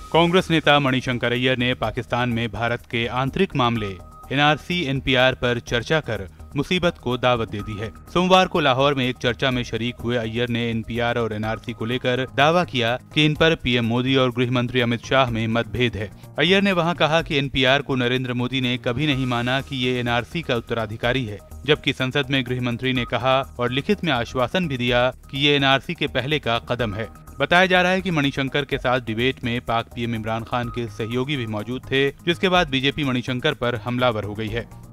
कांग्रेस नेता मणिशंकर अय्यर ने पाकिस्तान में भारत के आंतरिक मामले एनआरसी एनपीआर पर चर्चा कर मुसीबत को दावत दे दी है। सोमवार को लाहौर में एक चर्चा में शरीक हुए अय्यर ने एनपीआर और एनआरसी को लेकर दावा किया कि इन पर पीएम मोदी और गृह मंत्री अमित शाह में मतभेद है। अय्यर ने वहां कहा कि एनपीआर को नरेंद्र मोदी ने कभी नहीं माना कि ये एनआरसी का उत्तराधिकारी है, जबकि संसद में गृह मंत्री ने कहा और लिखित में आश्वासन भी दिया कि ये एनआरसी के पहले का कदम है। बताया जा रहा है कि मणिशंकर के साथ डिबेट में पाक पीएम इमरान खान के सहयोगी भी मौजूद थे, जिसके बाद बीजेपी मणिशंकर पर हमलावर हो गई है।